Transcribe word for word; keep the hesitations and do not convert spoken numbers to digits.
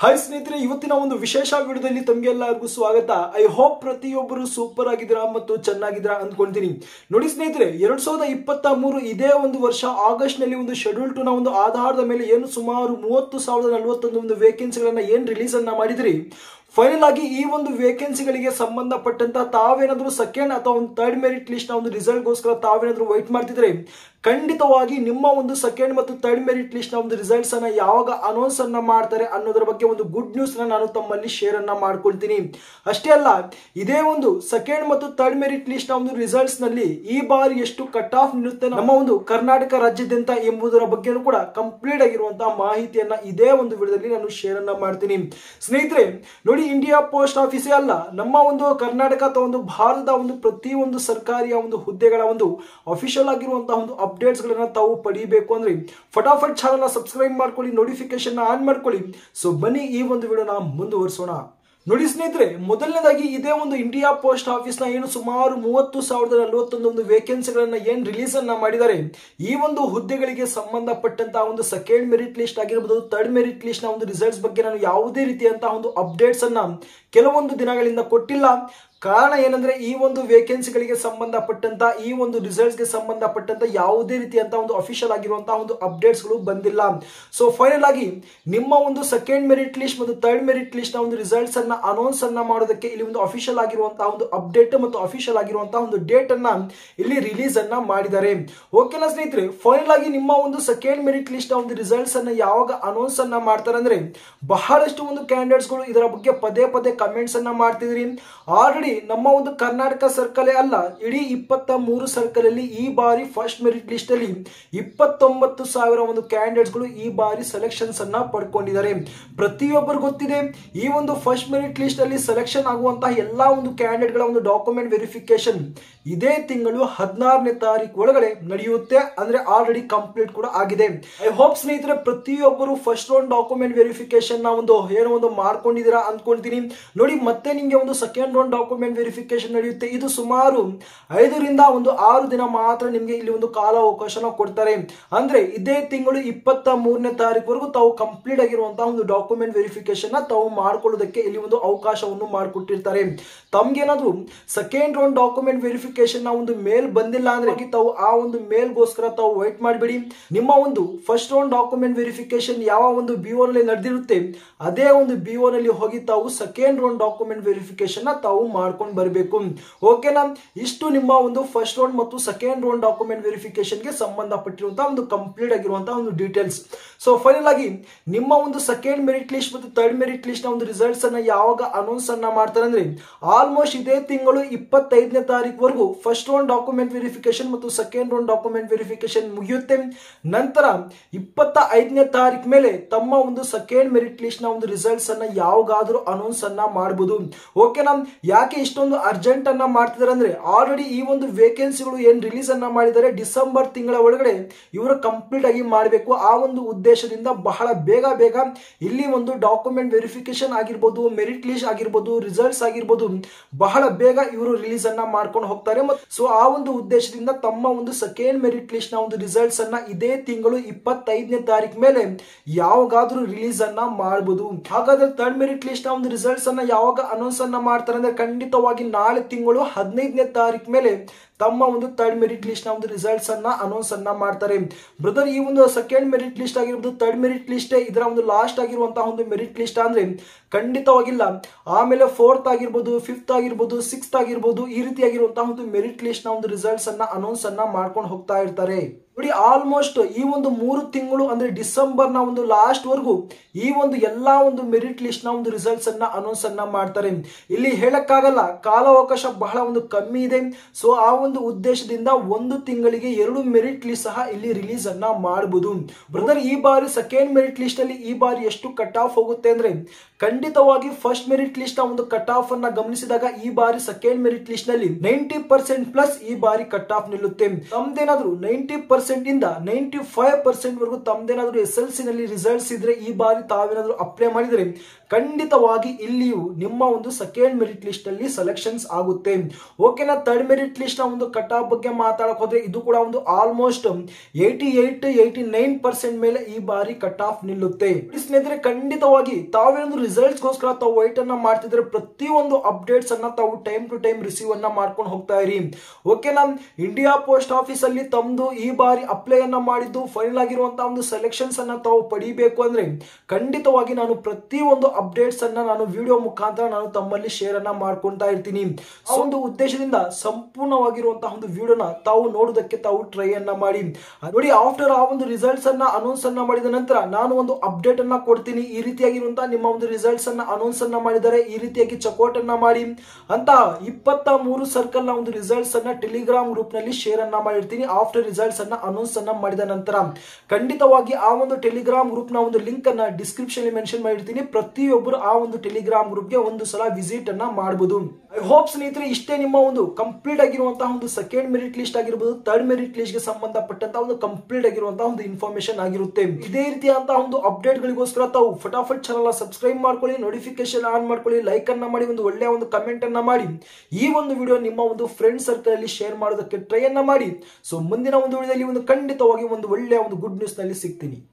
Hi ಸ್ನೇಹಿತರೆ, ಇವತ್ತಿನ ಒಂದು ವಿಶೇಷ ವಿಡಿಯೋದಲ್ಲಿ ತಮಗೆಲ್ಲರಿಗೂ ಸ್ವಾಗತ. ಐ ಹೋಪ್ ಪ್ರತಿಯೊಬ್ಬರು ಸೂಪರ್ ಆಗಿದ್ದೀರಾ ಮತ್ತು ಚೆನ್ನಾಗಿದ್ದೀರಾ ಅಂದ್ಕೊಳ್ತೀನಿ. ನೋಡಿ ಸ್ನೇಹಿತರೆ, ಎರಡ್ ಸಾವಿರದ ಇಪ್ಪತ್ತ ಮೂರು ಇದೇ ಒಂದು ವರ್ಷ ಆಗಸ್ಟ್ ನಲ್ಲಿ ಒಂದು ಶೆಡ್ಯೂಲ್ ಟು ನ ಒಂದು ಆಧಾರದ ಮೇಲೆ ಏನು ಸುಮಾರು ಮೂವತ್ತು ಸಾವಿರದ ನಲವತ್ತೊಂದು ಒಂದು ವೇಕೆನ್ಸಿಗಳನ್ನ ಏನ್ ರಿಲೀಸ್ ಅನ್ನ ಮಾಡಿದ್ರಿ. ಫೈನಲ್ ಆಗಿ ಈ ಒಂದು ವೇಕೆನ್ಸಿಗಳಿಗೆ ಸಂಬಂಧಪಟ್ಟಂತ ತಾವೇನಾದ್ರೂ ಸೆಕೆಂಡ್ ಅಥವಾ ಒಂದು ಥರ್ಡ್ ಮೆರಿಟ್ ಲಿಸ್ಟ್ ನ ಒಂದು ರಿಸಲ್ಟ್ ಗೋಸ್ಕರ ತಾವೇನಾದ್ರೂ ವೈಟ್ ಮಾಡ್ತಿದ್ರೆ ಖಂಡಿತವಾಗಿ ನಿಮ್ಮ ಒಂದು ಸೆಕೆಂಡ್ ಮತ್ತು ಥರ್ಡ್ ಮೆರಿಟ್ ಲಿಸ್ಟ್ ನ ಒಂದು ರಿಸಲ್ಟ್ಸ್ ಅನ್ನ ಯಾವಾಗ ಅನೌನ್ಸ್ ಅನ್ನ ಮಾಡ್ತಾರೆ ಅನ್ನೋದ್ರ ಬಗ್ಗೆ ಒಂದು ಗುಡ್ ನ್ಯೂಸ್ ನ ನಾನು ತಮ್ಮಲ್ಲಿ ಶೇರ್ ಅನ್ನ ಮಾಡ್ಕೊಳ್ತೀನಿ. ಅಷ್ಟೇ ಅಲ್ಲ, ಇದೇ ಒಂದು ಸೆಕೆಂಡ್ ಮತ್ತು ಥರ್ಡ್ ಮೆರಿಟ್ ಲಿಸ್ಟ್ ನ ಒಂದು ರಿಸಲ್ಟ್ಸ್ ನಲ್ಲಿ ಈ ಬಾರಿ ಎಷ್ಟು ಕಟ್ ಆಫ್ ನಿಲ್ಲುತ್ತೆ ನಮ್ಮ ಒಂದು ಕರ್ನಾಟಕ ರಾಜ್ಯಾದ್ಯಂತ ಎಂಬುದರ ಬಗ್ಗೆ ಕೂಡ ಕಂಪ್ಲೀಟ್ ಆಗಿರುವಂತಹ ಮಾಹಿತಿಯನ್ನ ಇದೇ ಒಂದು ವಿಡಿಯೋದಲ್ಲಿ ನಾನು ಶೇರ್ ಅನ್ನ ಮಾಡ್ತೀನಿ. ಸ್ನೇಹಿತರೆ ನೋಡಿ, ಇಂಡಿಯಾ ಪೋಸ್ಟ್ ಆಫೀಸೇ ಅಲ್ಲ, ನಮ್ಮ ಒಂದು ಕರ್ನಾಟಕ ಅಥವಾ ಒಂದು ಭಾರತದ ಒಂದು ಪ್ರತಿಯೊಂದು ಸರ್ಕಾರಿಯ ಒಂದು ಹುದ್ದೆಗಳ ಒಂದು ಅಫಿಷಿಯಲ್ ಆಗಿರುವಂತಹ ಒಂದು ಅಪ್ಡೇಟ್ಸ್ ಗಳನ್ನ ತಾವು ಪಡಿಬೇಕು ಅಂದ್ರೆ ಫಟಾಫಟ್ ಚಾನಲ್ ಸಬ್ಸ್ಕ್ರೈಬ್ ಮಾಡ್ಕೊಳ್ಳಿ, ನೋಟಿಫಿಕೇಶನ್ ಆನ್ ಮಾಡ್ಕೊಳ್ಳಿ. ಸೊ ಬನ್ನಿ ಈ ಒಂದು ವಿಡಿಯೋನ ಮುಂದುವರಿಸೋಣ. ನೋಡಿ ಸ್ನೇಹಿತರೆ, ಮೊದಲನೇದಾಗಿ ಇದೇ ಒಂದು ಇಂಡಿಯಾ ಪೋಸ್ಟ್ ಆಫೀಸ್ ನ ಏನು ಸುಮಾರು ಮೂವತ್ತು ಸಾವಿರದ ನಲವತ್ತೊಂದು ಒಂದು ವೇಕೆನ್ಸಿಗಳನ್ನ ಏನ್ ರಿಲೀಸ್ ಅನ್ನ ಮಾಡಿದ್ದಾರೆ, ಈ ಒಂದು ಹುದ್ದೆಗಳಿಗೆ ಸಂಬಂಧಪಟ್ಟಂತಹ ಒಂದು ಸೆಕೆಂಡ್ ಮೆರಿಟ್ ಲಿಸ್ಟ್ ಆಗಿರಬಹುದು, ಥರ್ಡ್ ಮೆರಿಟ್ ಲಿಸ್ಟ್ ನ ಒಂದು ರಿಸಲ್ಟ್ಸ್ ಬಗ್ಗೆ ನಾನು ಯಾವುದೇ ರೀತಿಯಂತಹ ಒಂದು ಅಪ್ಡೇಟ್ಸ್ ಅನ್ನ ಕೆಲವೊಂದು ದಿನಗಳಿಂದ ಕೊಟ್ಟಿಲ್ಲ. ಕಾರಣ ಏನಂದ್ರೆ ಈ ಒಂದು ವೇಕೆನ್ಸಿಗಳಿಗೆ ಸಂಬಂಧಪಟ್ಟಂತ ಈ ಒಂದು ರಿಸಲ್ಟ್ಸ್ ಗೆ ಸಂಬಂಧಪಟ್ಟಂತ ಯಾವುದೇ ರೀತಿಯಂತ ಒಂದು ಅಫಿಷಿಯಲ್ ಆಗಿರುವಂತಹ ಒಂದು ಅಪ್ಡೇಟ್ಸ್ ಗಳು ಬಂದಿಲ್ಲ. ಸೊ ಫೈನಲ್ ಆಗಿ ನಿಮ್ಮ ಒಂದು ಸೆಕೆಂಡ್ ಮೆರಿಟ್ ಲಿಸ್ಟ್ ಮತ್ತು ಥರ್ಡ್ ಮೆರಿಟ್ ಲಿಸ್ಟ್ ನ ಒಂದು ರಿಸಲ್ಟ್ಸ್ ಅನ್ನ ಅನೌನ್ಸ್ ಅನ್ನ ಮಾಡೋದಕ್ಕೆ ಇಲ್ಲಿ ಒಂದು ಅಫಿಷಿಯಲ್ ಆಗಿರುವಂತಹ ಒಂದು ಅಪ್ಡೇಟ್ ಮತ್ತು ಅಫಿಷಿಯಲ್ ಆಗಿರುವಂತಹ ಒಂದು ಡೇಟ್ ಅನ್ನ ಇಲ್ಲಿ ರಿಲೀಸ್ ಅನ್ನ ಮಾಡಿದ್ದಾರೆ. ಓಕೆನಾ ಸ್ನೇಹಿತರೆ, ಫೈನಲ್ ಆಗಿ ನಿಮ್ಮ ಒಂದು ಸೆಕೆಂಡ್ ಮೆರಿಟ್ ಲಿಸ್ಟ್ ನ ಒಂದು ರಿಸಲ್ಟ್ಸ್ ಅನ್ನ ಯಾವಾಗ ಅನೌನ್ಸ್ ಅನ್ನ ಮಾಡ್ತಾರೆ ಅಂದ್ರೆ ಬಹಳಷ್ಟು ಒಂದು ಕ್ಯಾಂಡಿಡೇಟ್ಸ್ ಗಳು ಇದರ ಬಗ್ಗೆ ಪದೇ ಪದೇ ಕಮೆಂಟ್ಸ್ ಅನ್ನ ಮಾಡ್ತಿದ್ರಿ. ಆಲ್ರೆಡಿ ನಮ್ಮ ಒಂದು ಕರ್ನಾಟಕ ಸರ್ಕಲೇ ಅಲ್ಲ, ಇಡೀ ಇಪ್ಪತ್ತ ಮೂರು ಸರ್ಕಲ್ ಅಲ್ಲಿ ಈ ಬಾರಿ ಫಸ್ಟ್ ಮೆರಿಟ್ ಲಿಸ್ಟ್ ಅಲ್ಲಿ ಇಪ್ಪತ್ತೊಂಬತ್ತು ಸಾವಿರ ಒಂದು ಕ್ಯಾಂಡಿಡೇಟ್ಸ್ ಗಳು ಈ ಬಾರಿ ಸೆಲೆಕ್ಷನ್ಸ್ ಅನ್ನ ಪಡ್ಕೊಂಡಿದ್ದಾರೆ. ಪ್ರತಿಯೊಬ್ಬರು ಗೊತ್ತಿದೆ, ಈ ಒಂದು ಫಸ್ಟ್ ಮೆರಿಟ್ ಲಿಸ್ಟ್ ಅಲ್ಲಿ ಸೆಲೆಕ್ಷನ್ ಆಗುವಂತಹ ಎಲ್ಲಾ ಒಂದು ಕ್ಯಾಂಡಿಡೇಟ್ ಗಳ ಒಂದು ಡಾಕ್ಯುಮೆಂಟ್ ವೆರಿಫಿಕೇಶನ್ ಇದೇ ತಿಂಗಳು ಹದಿನಾರನೇ ತಾರೀಕು ಒಳಗಡೆ ನಡೆಯುತ್ತೆ. ಅಂದ್ರೆ ಆಲ್ರೆಡಿ ಕಂಪ್ಲೀಟ್ ಕೂಡ ಆಗಿದೆ. ಐ ಹೋಪ್ ಸ್ನೇಹಿತರೆ ಪ್ರತಿಯೊಬ್ಬರು ಫಸ್ಟ್ ರೌಂಡ್ ಡಾಕ್ಯುಮೆಂಟ್ ವೆರಿಫಿಕೇಶನ್ ನ ಒಂದು ಏನೋ ಒಂದು ಮಾಡ್ಕೊಂಡಿದ್ದೀರಾ ಅನ್ಕೊಂತೀನಿ. ನೋಡಿ, ಮತ್ತೆ ನಿಮಗೆ ಒಂದು ಸೆಕೆಂಡ್ ರೌಂಡ್ ಡಾಕ್ಯುಮೆಂಟ್ ವೆರಿಫಿಕೇಶನ್ ನಡೆಯುತ್ತೆ. ಇದು ಸುಮಾರು ಐದರಿಂದ ಒಂದು ಆರು ದಿನ ಮಾತ್ರ ನಿಮಗೆ ಇಲ್ಲಿ ಒಂದು ಕಾಲಾವಕಾಶನ ಕೊಡ್ತಾರೆ. ಅಂದ್ರೆ ಇದೇ ತಿಂಗಳು ಇಪ್ಪತ್ತ ಮೂರನೇ ತಾರೀಕುವರೆಗೂ ತಾವು ಕಂಪ್ಲೀಟ್ ಆಗಿರುವಂತಹ ಒಂದು ಡಾಕ್ಯುಮೆಂಟ್ ವೆರಿಫಿಕೇಶನ್ ತಾವು ಮಾಡ್ಕೊಳ್ಳೋದಕ್ಕೆ ಇಲ್ಲಿ ಒಂದು ಅವಕಾಶವನ್ನು ಮಾಡಿಕೊಟ್ಟಿರ್ತಾರೆ. ತಮ್ಗೇನಾದ್ರೂ ಸೆಕೆಂಡ್ ರೌಂಡ್ ಡಾಕ್ಯುಮೆಂಟ್ ವೆರಿಫಿಕೇಶನ್ ನ ಒಂದು ಮೇಲ್ ಬಂದಿಲ್ಲ ಅಂದ್ರೆ ತಾವು ಆ ಒಂದು ಮೇಲ್ ಗೋಸ್ಕರ ತಾವು ವೈಟ್ ಮಾಡಬೇಡಿ. ನಿಮ್ಮ ಒಂದು ಫಸ್ಟ್ ರೌಂಡ್ ಡಾಕ್ಯುಮೆಂಟ್ ವೆರಿಫಿಕೇಶನ್ ಯಾವ ಒಂದು ಬಿಒ ನಲ್ಲಿ ನಡೆದಿರುತ್ತೆ ಅದೇ ಒಂದು ಬಿಒ ನಲ್ಲಿ ಹೋಗಿ ತಾವು ಸೆಕೆಂಡ್ ರೌಂಡ್ ಡಾಕ್ಯುಮೆಂಟ್ ವೆರಿಫಿಕೇಶನ್ ನ ತಾವು ಮಾಡ್ಕೊಂಡು ಬರಬೇಕು. ಓಕೆನಾ, ಇಷ್ಟು ನಿಮ್ಮ ಒಂದು ಫಸ್ಟ್ ರೌಂಡ್ ಮತ್ತು ಸೆಕೆಂಡ್ ರೌಂಡ್ ಡಾಕ್ಯುಮೆಂಟ್ ವೆರಿಫಿಕೇಶನ್ ಗೆ ಸಂಬಂಧಪಟ್ಟಿರುವಂತಹ ಒಂದು ಕಂಪ್ಲೀಟ್ ಆಗಿರುವಂತಹ ಒಂದು ಡೀಟೇಲ್ಸ್. ಸೊ ಫೈನಲ್ ಆಗಿ ನಿಮ್ಮ ಒಂದು ಸೆಕೆಂಡ್ ಮೆರಿಟ್ ಲಿಸ್ಟ್ ಮತ್ತು ಥರ್ಡ್ ಮೆರಿಟ್ ಲಿಸ್ಟ್ ನ ಒಂದು ರಿಸಲ್ಟ್ಸ್ ಅನ್ನ ಯಾವಾಗ ಅನೌನ್ಸ್ ಅನ್ನ ಮಾಡ್ತಾರೆ ಅಂದ್ರೆ ಆಲ್ಮೋಸ್ಟ್ ಇದೇ ತಿಂಗಳು ಇಪ್ಪತ್ತೈದನೇ ತಾರೀಕುವರೆಗೂ ಫಸ್ಟ್ ರೌಂಡ್ ಡಾಕ್ಯುಮೆಂಟ್ ವೆರಿಫಿಕೇಶನ್ ಮತ್ತು ಸೆಕೆಂಡ್ ರೌಂಡ್ ಡಾಕ್ಯುಮೆಂಟ್ ವೆರಿಫಿಕೇಶನ್ ಮುಗಿಯುತ್ತೆ. ನಂತರ ಇಪ್ಪತ್ತ ಐದನೇ ತಾರೀಕು ಮೇಲೆ ತಮ್ಮ ಒಂದು ಸೆಕೆಂಡ್ ಮೆರಿಟ್ ಲಿಸ್ಟ್ ನ ಒಂದು ರಿಸಲ್ಟ್ಸ್ ಅನ್ನ ಯಾವಾಗಾದ್ರೂ ಅನೌನ್ಸ್ ಅನ್ನ ಮಾಡಬಹುದು. ಓಕೆನಾ, ಯಾಕೆ ಇಷ್ಟೊಂದು ಅರ್ಜೆಂಟ್ ಅನ್ನ ಮಾಡ್ತಿದ್ದಾರೆ ಅಂದ್ರೆ ಆಲ್ರೆಡಿ ಈ ಒಂದು ವೇಕೆನ್ಸಿಗಳು ಏನ್ ರಿಲೀಸ್ ಅನ್ನ ಮಾಡಿದ್ದಾರೆ ಡಿಸೆಂಬರ್ ತಿಂಗಳ ಒಳಗಡೆ ಇವರು ಕಂಪ್ಲೀಟ್ ಆಗಿ ಮಾಡಬೇಕು. ಆ ಒಂದು ಉದ್ದೇಶದಿಂದ ಬಹಳ ಬೇಗ ಬೇಗ ಇಲ್ಲಿ ಒಂದು ಡಾಕ್ಯುಮೆಂಟ್ ವೆರಿಫಿಕೇಶನ್ ಆಗಿರ್ಬೋದು, ಮೆರಿಟ್ ಲಿಸ್ಟ್ ಆಗಿರ್ಬೋದು, ರಿಸಲ್ಟ್ಸ್ ಆಗಿರ್ಬೋದು ಬಹಳ ಬೇಗ ಇವರು ರಿಲೀಸ್ ಅನ್ನ ಮಾಡ್ಕೊಂಡು ಹೋಗ್ತಾರೆ. ಸೊ ಆ ಒಂದು ಉದ್ದೇಶದಿಂದ ತಮ್ಮ ಒಂದು ಸೆಕೆಂಡ್ ಮೆರಿಟ್ ಲಿಸ್ಟ್ ನ ಒಂದು ರಿಸಲ್ಟ್ಸ್ ಅನ್ನ ಇದೇ ತಿಂಗಳು ಇಪ್ಪತ್ತೈದನೇ ತಾರೀಕು ಮೇಲೆ ಯಾವಾಗಾದ್ರೂ ರಿಲೀಸ್ ಅನ್ನ ಮಾಡಬಹುದು. ಹಾಗಾದ್ರೆ ಥರ್ಡ್ ಮೆರಿಟ್ ಲಿಸ್ಟ್ ನ ಒಂದು ರಿಸಲ್ಟ್ಸ್ ಅನ್ನ ಯಾವಾಗ ಅನೌನ್ಸ್ ಅನ್ನ ಮಾಡ್ತಾರೆ ಅಂದ್ರೆ ಖಂಡಿತವಾಗಿ ನಾಳೆ ತಿಂಗಳು ಹದಿನೈದನೇ ತಾರೀಕು ಮೇಲೆ ತಮ್ಮ ಒಂದು ಥರ್ಡ್ ಮೆರಿಟ್ ಲಿಸ್ಟ್ ನ ಒಂದು ರಿಸಲ್ಟ್ಸ್ ಅನ್ನ ಅನೌನ್ಸ್ ಅನ್ನ ಮಾಡ್ತಾರೆ. ಬ್ರದರ್, ಈ ಒಂದು ಸೆಕೆಂಡ್ ಮೆರಿಟ್ ಲಿಸ್ಟ್ ಆಗಿರ್ಬೋದು, ಥರ್ಡ್ ಮೆರಿಟ್ ಲಿಸ್ಟ್ ಇದರ ಒಂದು ಲಾಸ್ಟ್ ಆಗಿರುವಂತಹ ಒಂದು ಮೆರಿಟ್ ಲಿಸ್ಟ್ ಅಂದ್ರೆ ಖಂಡಿತವಾಗಿಲ್ಲ. ಆಮೇಲೆ ಫೋರ್ತ್ ಆಗಿರ್ಬೋದು, ಫಿಫ್ತ್ ಆಗಿರ್ಬೋದು, ಸಿಕ್ಸ್ತ್ ಆಗಿರ್ಬೋದು, ಈ ರೀತಿಯಾಗಿರುವಂತಹ ಒಂದು ಮೆರಿಟ್ ಲಿಸ್ಟ್ ನ ಒಂದು ರಿಸಲ್ಟ್ಸ್ ಅನ್ನ ಅನೌನ್ಸ್ ಅನ್ನ ಮಾಡ್ಕೊಂಡು ಹೋಗ್ತಾ ಇರ್ತಾರೆ. ನೋಡಿ, ಆಲ್ಮೋಸ್ಟ್ ಈ ಒಂದು ಮೂರು ತಿಂಗಳು ಅಂದ್ರೆ ಡಿಸೆಂಬರ್ ನ ಒಂದು ಲಾಸ್ಟ್ ವರೆಗೂ ಈ ಒಂದು ಎಲ್ಲಾ ಒಂದು ಮೆರಿಟ್ ಲಿಸ್ಟ್ ನ ಒಂದು ರಿಸಲ್ಟ್ಸ್ ಅನ್ನ ಅನೌನ್ಸ್ ಅನ್ನ ಮಾಡ್ತಾರೆ. ಇಲ್ಲಿ ಹೇಳಕ್ಕಾಗಲ್ಲ, ಕಾಲಾವಕಾಶ ಬಹಳ ಒಂದು ಕಮ್ಮಿ ಇದೆ. ಸೊ ಆ ಒಂದು ಉದ್ದೇಶದಿಂದ ಒಂದು ತಿಂಗಳಿಗೆ ಎರಡು ಮೆರಿಟ್ ಲಿಸ್ಟ್ ಸಹ ಇಲ್ಲಿ ರಿಲೀಸ್ ಅನ್ನ ಮಾಡಬಹುದು. ಬ್ರದರ್, ಈ ಬಾರಿ ಸೆಕೆಂಡ್ ಮೆರಿಟ್ ಲಿಸ್ಟ್ ಅಲ್ಲಿ ಈ ಬಾರಿ ಎಷ್ಟು ಕಟ್ ಆಫ್ ಹೋಗುತ್ತೆ ಅಂದ್ರೆ ಖಂಡಿತವಾಗಿ ಫಸ್ಟ್ ಮೆರಿಟ್ ಲಿಸ್ಟ್ ನ ಒಂದು ಕಟ್ ಆಫ್ ಅನ್ನ ಗಮನಿಸಿದಾಗ ಈ ಬಾರಿ ಸೆಕೆಂಡ್ ಮೆರಿಟ್ ಲಿಸ್ಟ್ ನಲ್ಲಿ ನೈಂಟಿ ಪರ್ಸೆಂಟ್ ಪ್ಲಸ್ ಈ ಬಾರಿ ಕಟ್ ಆಫ್ ನಿಲ್ಲುತ್ತೆ. ನಮ್ದೇನಾದ್ರೂ ನೈಂಟಿ ಪರ್ಸೆಂಟ್ ಪರ್ಸೆಂಟ್ ಇಂದ ನೈಂಟಿ ಫೈವ್ ಪರ್ಸೆಂಟ್ ವರೆಗೂ ತಮ್ದೇನಾದ್ರೂ ಎಸ್ ಎಲ್ ಸಿ ನಲ್ಲಿ ರಿಸಲ್ಟ್ಸ್ ಇದ್ರೆ ಈ ಬಾರಿ ತಾವೇನಾದ್ರೂ ಅಪ್ಲೈ ಮಾಡಿದರೆ ಖಂಡಿತವಾಗಿ ಇಲ್ಲಿಯೂ ನಿಮ್ಮ ಒಂದು ಸೆಕೆಂಡ್ ಮೆರಿಟ್ ಲಿಸ್ಟ್ ಅಲ್ಲಿ ಸೆಲೆಕ್ಷನ್ಸ್ ಆಗುತ್ತೆ. ಓಕೆನಾ. ಥರ್ಡ್ ಮೆರಿಟ್ ಲಿಸ್ಟ್ ನ ಒಂದು ಕಟ್ ಆಫ್ ಬಗ್ಗೆ ಮಾತಾಡಕ್ ಹೋದ್ರೆ ಇದು ಕೂಡ ಒಂದು almost eighty eight eighty nine percent ಮೇಲೆ ಈ ಬಾರಿ ಕಟ್ ಆಫ್ ನಿಲ್ಲುತ್ತೆ. ಸ್ನೇಹಿತರೆ ಖಂಡಿತವಾಗಿ ತಾವೇನೊಂದು ರಿಸಲ್ಟ್ಸ್ ಗೋಸ್ಕರ ತಾವು ವೈಟ್ ಅನ್ನ ಮಾಡ್ತಿದ್ರೆ ಪ್ರತಿಯೊಂದು ಅಪ್ಡೇಟ್ಸ್ ಅನ್ನ ತಾವು ಟೈಮ್ ಟು ಟೈಮ್ ರಿಸೀವ್ ಅನ್ನ ಮಾಡ್ಕೊಂಡು ಹೋಗ್ತಾ ಇರಿ. ಓಕೆನಾ. ಇಂಡಿಯಾ ಪೋಸ್ಟ್ ಆಫೀಸ್ ಅಲ್ಲಿ ತಮ್ದು ಈ ಬಾರಿ ಅಪ್ಲೈ ಅನ್ನ ಮಾಡಿದ್ದು ಫೈನಲ್ ಆಗಿರುವಂತಹ ಒಂದು ಸೆಲೆಕ್ಷನ್ಸ್ ಅನ್ನ ತಾವು ಪಡಿಬೇಕು ಅಂದ್ರೆ ಖಂಡಿತವಾಗಿ ನಾನು ಪ್ರತಿಯೊಂದು ಅಪ್ಡೇಟ್ಸ್ ಅನ್ನ ನಾನು ವಿಡಿಯೋ ಮುಖಾಂತರ ನಾನು ತಮ್ಮಲ್ಲಿ ಶೇರ್ ಅನ್ನ ಮಾಡ್ಕೊಂತಾ ಇರ್ತೀನಿ. ಆ ಒಂದು ಉದ್ದೇಶದಿಂದ ಸಂಪೂರ್ಣವಾಗಿರುವಂತಹ ಒಂದು ವಿಡಿಯೋನ ತಾವು ನೋಡೋದಕ್ಕೆ ತಾವು ಟ್ರೈ ಅನ್ನ ಮಾಡಿ ನೋಡಿ. ಆಫ್ಟರ್ ಆ ಒಂದು ರಿಸಲ್ಟ್ಸ್ ಅನ್ನ ಅನೌನ್ಸ್ ಅನ್ನ ಮಾಡಿದ ನಂತರ ನಾನು ಒಂದು ಅಪ್ಡೇಟ್ ಅನ್ನ ಕೊಡ್ತೀನಿ. ಈ ರೀತಿಯಾಗಿರುವಂತಹ ನಿಮ್ಮ ಒಂದು ರಿಸಲ್ಟ್ಸ್ ಅನ್ನ ಅನೌನ್ಸ್ ಅನ್ನ ಮಾಡಿದರೆ ಈ ರೀತಿಯಾಗಿ ಚೆಕ್ಔಟ್ ಅನ್ನ ಮಾಡಿ ಅಂತ ಇಪ್ಪತ್ತ ಮೂರು ಸರ್ಕಲ್ ನ ಒಂದು ರಿಸಲ್ಟ್ಸ್ ಅನ್ನ ಟೆಲಿಗ್ರಾಮ್ ಗ್ರೂಪ್ ನಲ್ಲಿ ಶೇರ್ ಅನ್ನ ಮಾಡಿರ್ತೀನಿ. ಆಫ್ಟರ್ ರಿಸಲ್ಟ್ಸ್ ಅನ್ನ ಅನೌನ್ಸ್ ಅನ್ನ ಮಾಡಿದ ನಂತರ ಖಂಡಿತವಾಗಿ ಆ ಒಂದು ಟೆಲಿಗ್ರಾಮ್ ಗ್ರೂಪ್ ನ ಒಂದು ಲಿಂಕ್ ಅನ್ನ ಡಿಸ್ಕ್ರಿಪ್ಷನ್ ಮೆನ್ಷನ್ ಮಾಡಿರ್ತೀನಿ. ಪ್ರತಿಯೊಬ್ಬರು ಆ ಒಂದು ಟೆಲಿಗ್ರಾಮ್ ಗ್ರೂಪ್ ಗೆ ಒಂದು ಸಲ ವಿಸಿಟ್ ಅನ್ನ ಮಾಡಬಹುದು. ಐ ಹೋಪ್ ಸ್ನೇಹಿತರೆ ಇಷ್ಟೇ ನಿಮ್ಮ ಒಂದು ಕಂಪ್ಲೀಟ್ ಆಗಿರುವಂತಹ ಒಂದು ಸೆಕೆಂಡ್ ಮೆರಿಟ್ ಲಿಸ್ಟ್ ಆಗಿರಬಹುದು, ಥರ್ಡ್ ಮೆರಿಟ್ ಲಿಸ್ಟ್ ಗೆ ಸಂಬಂಧಪಟ್ಟಂತಹ ಒಂದು ಕಂಪ್ಲೀಟ್ ಆಗಿರುವಂತಹ ಒಂದು ಇನ್ಫಾರ್ಮೇಶನ್ ಆಗಿರುತ್ತೆ. ಇದೇ ರೀತಿಯಾದಂತಹ ಒಂದು ಅಪ್ಡೇಟ್ ಗಳಿಗೋಸ್ಕರ ತಾವು ಫಟಾಫಟ್ ಚಾನಲ್ ಸಬ್ಸ್ಕ್ರೈಬ್ ಮಾಡ್ಕೊಳ್ಳಿ, ನೋಟಿಫಿಕೇಶನ್ ಆನ್ ಮಾಡ್ಕೊಳ್ಳಿ, ಲೈಕ್ ಅನ್ನ ಮಾಡಿ, ಒಂದು ಒಳ್ಳೆಯ ಒಂದು ಕಮೆಂಟ್ ಅನ್ನ ಮಾಡಿ, ಈ ಒಂದು ವಿಡಿಯೋ ನಿಮ್ಮ ಒಂದು ಫ್ರೆಂಡ್ ಸರ್ಕಲ್ ಅಲ್ಲಿ ಶೇರ್ ಮಾಡೋದಕ್ಕೆ ಟ್ರೈ ಅನ್ನ ಮಾಡಿ. ಸೊ ಮುಂದಿನ ಒಂದು ವಿಡಿಯೋದಲ್ಲಿ ಒಂದು ಖಂಡಿತವಾಗಿ ಒಂದು ಒಳ್ಳೆಯ ಒಂದು ಗುಡ್ ನ್ಯೂಸ್ ನಲ್ಲಿ ಸಿಗ್ತೀನಿ.